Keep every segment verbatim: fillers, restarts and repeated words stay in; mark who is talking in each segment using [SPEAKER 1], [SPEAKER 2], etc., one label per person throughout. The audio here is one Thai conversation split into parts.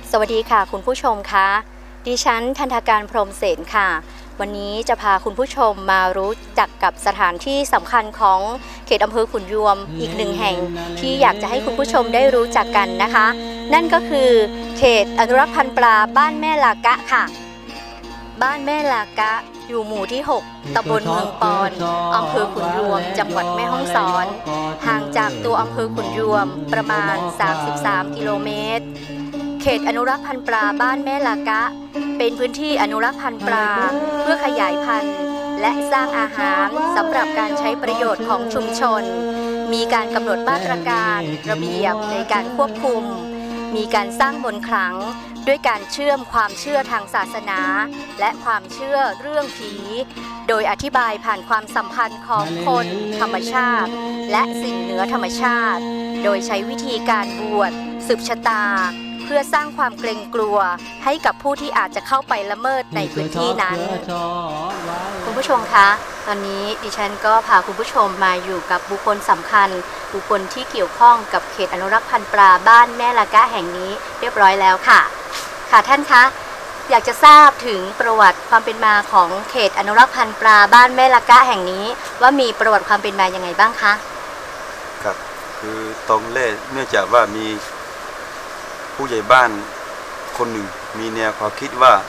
[SPEAKER 1] สวัสดีค่ะคุณผู้ชมคะดิฉันทันทการพรหมเสนค่ะวันนี้จะพาคุณผู้ชมมารู้จักกับสถานที่สำคัญของเขตอำเภอขุนยวมอีกหนึ่งแห่งที่อยากจะให้คุณผู้ชมได้รู้จักกันนะคะนั่นก็คือเขตอนุรักษ์พันธุ์ปลาบ้านแม่ลากะค่ะบ้านแม่ลากะอยู่หมู่ที่หกตำบลเมืองปอนอำเภอขุนยวมจังหวัดแม่ฮ่องสอนห่างจากตัวอำเภอขุนยวมประมาณสามสิบสามกิโลเมตรเขตอนุรักษ์พันธุ์ปลาบ้านแม่ลากะเป็นพื้นที่อนุรักษ์พันธุ์ปลาเพื่อขยายพันธุ์และสร้างอาหารสำหรับการใช้ประโยชน์ของชุมชนมีการกำหนดมาตรการระเบียบในการควบคุมมีการสร้างมนต์ขลังด้วยการเชื่อมความเชื่อทางศาสนาและความเชื่อเรื่องผีโดยอธิบายผ่านความสัมพันธ์ของคนธรรมชาติและสิ่งเหนือธรรมชาติโดยใช้วิธีการบวชสืบชะตาเพื่อสร้างความเกรงกลัวให้กับผู้ที่อาจจะเข้าไปละเมิดในพื้นที่นั้นคุณผู้ชมคะตอนนี้ดิฉันก็พาคุณผู้ชมมาอยู่กับบุคคลสำคัญบุคคลที่เกี่ยวข้องกับเขตอนุรักษ์พันธุ์ปลาบ้านแม่ลากะแห่งนี้เรียบร้อยแล้วค่ะค่ะท่านคะอยากจะทราบถึงประวัติความเป็นมาของเขตอนุรักษ์พันธุ์ปลาบ้านแม่ลากะแห่งนี้ว่ามีประวัติความเป็นมายังไงบ้างคะ
[SPEAKER 2] ครับคือตรงแรกเนื่องจากว่ามีผู้ใหญ่บ้านคนหนึ่งมีแนวความคิดว่า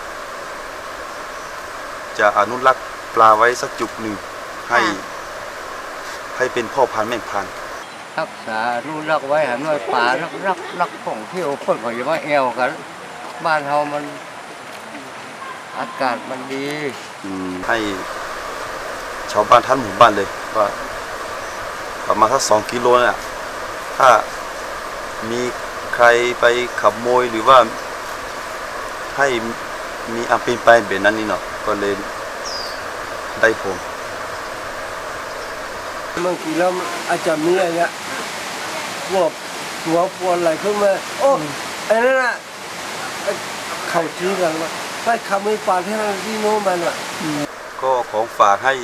[SPEAKER 2] จะอนุรักษ์ปลาไว้สักจุดหนึ่งให้ให้เป็นพ่อพันธุ์แม่พันธุ์
[SPEAKER 3] รักษาอนุรักษ์ไว้หันไว้ป่ารักรักรักของเที่ยวคนของอย่ามาแอวกันบ้านเรามันอากาศมันดี
[SPEAKER 2] ให้ชาวบ้านทั้งหมู่บ้านเลยว่าประมาณสักสองกิโลน่ะถ้ามีใครไปขับโมยหรือว่าให้มีอันเป็นไปแบบนั้นนี่เนาะก็เลยได้ผล
[SPEAKER 3] บางทีแล้วอาจจะมีอะไรเงี้ยพวกหัวพวนอะไรขึ้นมาโอ้ไอ้นั่นน่ะเขาชี้กันว่าไปขับไม่ปาที่นั่นที่โน้นมันอ่ะ
[SPEAKER 2] ก็ของฝากให้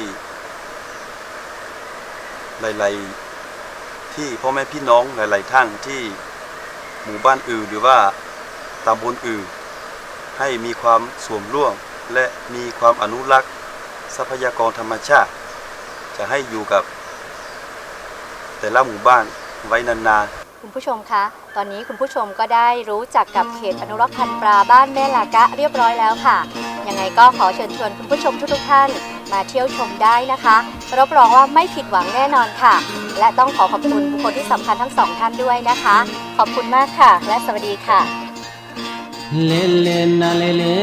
[SPEAKER 2] หลายๆที่พ่อแม่พี่น้องหลายๆท่านที่หมู่บ้านอื่นหรือว่าตำบลอื่นให้มีความสวมร่วมและมีความอนุรักษ์ทรัพยากรธรรมชาติจะให้อยู่กับแต่ละหมู่บ้านไว้นานๆ
[SPEAKER 1] คุณผู้ชมคะตอนนี้คุณผู้ชมก็ได้รู้จักกับเขตอนุรักษ์พันธุ์ปลาบ้านแม่ลากะเรียบร้อยแล้วค่ะยังไงก็ขอเชิญชวนคุณผู้ชมทุกๆท่านมาเที่ยวชมได้นะคะรับรองว่าไม่ผิดหวังแน่นอนค่ะและต้องขอขอบคุณบุคคลที่สำคัญทั้งสองท่านด้วยนะคะขอบคุณมากค่ะและสวัสดีค่ะ